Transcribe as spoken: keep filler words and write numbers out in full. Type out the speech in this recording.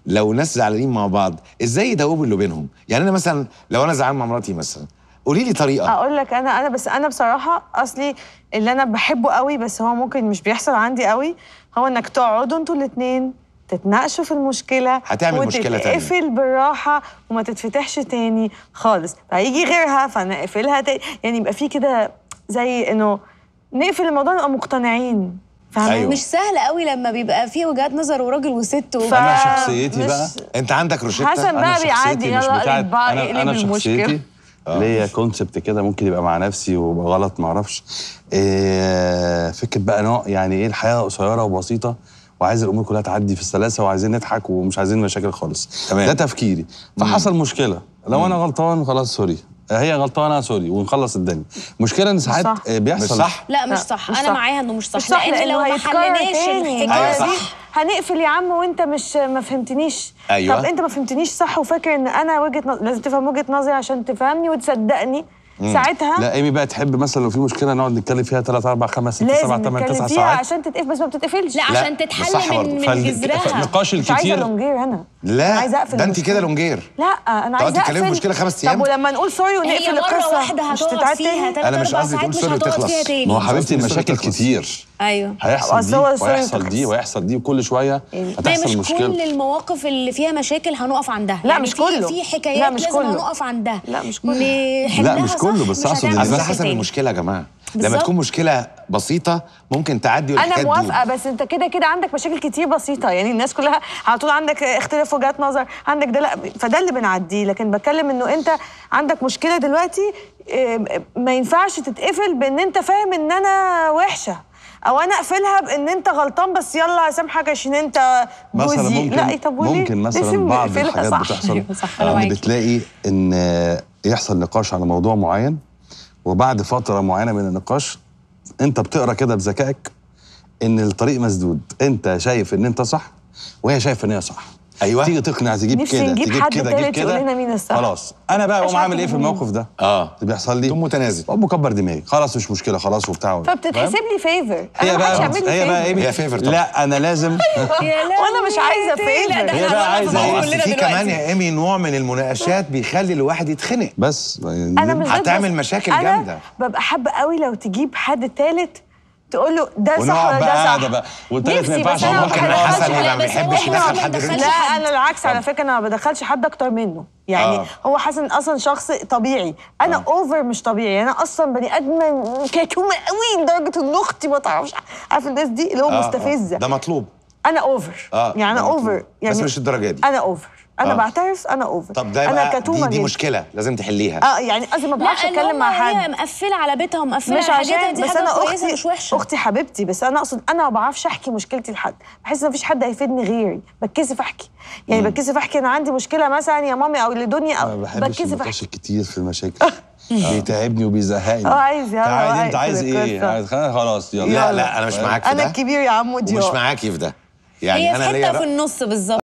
لو ناس زعلانين مع بعض ازاي يدوبوا اللي بينهم؟ يعني انا مثلا لو انا زعلان مع مراتي مثلا، قولي لي طريقه. اقول لك انا انا بس انا بصراحه اصلي اللي انا بحبه قوي، بس هو ممكن مش بيحصل عندي قوي، هو انك تقعدوا انتوا الاثنين تتناقشوا في المشكله، هتعمل مشكله تانية، وتتقفل بالراحه وما تتفتحش تاني خالص، فهيجي غيرها فنقفلها تاني، يعني يبقى في كده زي انه نقفل الموضوع نبقى مقتنعين. أيوة. مش سهل قوي لما بيبقى في وجهات نظر وراجل وست و... انا شخصيتي بقى انت عندك روشته. حسن بقى بيعدي يلا انا انا شخصيتي ليا كونسبت كده ممكن يبقى مع نفسي ويبقى غلط ما اعرفش. إيه فكره بقى نوع يعني ايه الحياه قصيره وبسيطه وعايز الامور كلها تعدي في السلاسه وعايزين نضحك ومش عايزين مشاكل خالص. تمام. ده تفكيري. فحصل مشكله لو مم. انا غلطان خلاص سوري، هي غلطانه سوري ونخلص الدنيا. مشكله ان ساعات بيحصل مش صح. لا مش صح، مش انا صح. معاها انه مش صح, مش صح لان لو ما حلناش الحكايه دي هنقفل يا عم وانت مش ما فهمتنيش. أيوة. طب انت ما فهمتنيش صح وفاكر ان انا وجهه نظر، لازم تفهم وجهه نظري عشان تفهمني وتصدقني. مم. ساعتها لا ايمي بقى تحب مثلا لو في مشكله نقعد نتكلم فيها ثلاثة أربعة خمسة ستة سبعة ثمانية تسعة ساعات عشان تتقفل، بس ما بتتقفلش. لا عشان تتحل من من جذرها. النقاش الكتير. مش عايزه لونجير انا. لا عايزه اقفل. ده انت كده لونجير. لا انا عايزه اقفل. تتكلمي في مشكله خمس ايام. طب ولما نقول سوري ونقفل القصه واحده هتقعد فيها انا مش قصدي تقول سوري وتخلص. ما هو حبيبتي المشاكل كتير. ايوه هيحصل دي وهيحصل دي وهيحصل دي وكل شويه هتحصل مشكله. مش كل المواقف اللي فيها مشاكل هنقف عندها. لا مش كله. في حكايات لازم هنقف عندها. لا مش كله. لا مش كله بس اقصد ان حسب المشكله يا جماعه. لما تكون مشكله بسيطه ممكن تعدي والحكايه انا موافقه، بس انت كده كده عندك مشاكل كتير بسيطه، يعني الناس كلها على طول عندك اختلاف وجهات نظر، عندك ده لا، فده اللي بنعديه. لكن بتكلم انه انت عندك مشكله دلوقتي ما ينفعش تتقفل بان انت فاهم ان انا وحشه، او انا اقفلها بان انت غلطان بس يلا اسامحك عشان انت جوزي. مثلا ممكن لا طب وليه؟ ممكن مثلا بعض الحاجات بتحصل ان بتلاقي ان يحصل نقاش على موضوع معين، وبعد فتره معينه من النقاش انت بتقرا كده بذكائك ان الطريق مسدود، انت شايف ان انت صح وهي شايفه ان هي صح. ايوه تيجي تقنع تجيب كده تجيب كده تجيب كده خلاص. انا بقى اقوم عامل ايه في الموقف ده؟ اه اللي بيحصل لي تقوم متنازل، اقوم مكبر دماغي خلاص مش مشكله خلاص وبتاع. فبتتحسب لي فيفر. هي بقى هي بقى ايه؟ هي فيفر. لا انا لازم وانا مش عايزه فيفر. هي بقى عايزه ايه؟ بس في كمان يا ايمي نوع من المناقشات بيخلي الواحد يتخنق بس انا مش هتعمل مشاكل جامده. انا ببقى حابه قوي لو تجيب حد ثالث تقول له ده صح ولا ده صح بقى والتالت ما ينفعش. ممكن حسن ما بيحبش يدخل حد غيره. لا انا العكس على فكره، انا ما بدخلش حد اكتر منه، يعني آه. هو حسن اصلا شخص طبيعي، انا آه. اوفر مش طبيعي، انا اصلا بني ادمه كتومه قوي لدرجه ان اختي ما تعرفش، عارف الناس دي اللي هو آه. مستفزه. ده مطلوب. انا اوفر آه. يعني انا اوفر يعني، بس مش الدرجه دي. انا اوفر انا آه. بعترف انا اوفر. طب ده انا كتومه دي, دي مشكله لازم تحليها. اه يعني قصدي ما بعرفش اتكلم مع حد. هي مقفله على بيتها ومقفله على حاجاتها، دي حاجه كويسه مش وحشه. اختي حبيبتي، بس انا اقصد انا ما بعرفش احكي مشكلتي لحد، بحس ان مفيش حد هيفيدني غيري، بتكسف احكي، يعني بتكسف احكي انا عندي مشكله مثلا يا مامي او لدنيا او بتكسف احكي كتير في المشاكل. بيتعبني وبيزهقني. اه عايز يلا تعالي انت عايز ايه؟ خلاص يلا. لا لا انا مش معاك في ده. انا الكبير يا عمو دي مش معاكي في ده، يعني انا هي في حته في النص بالظبط.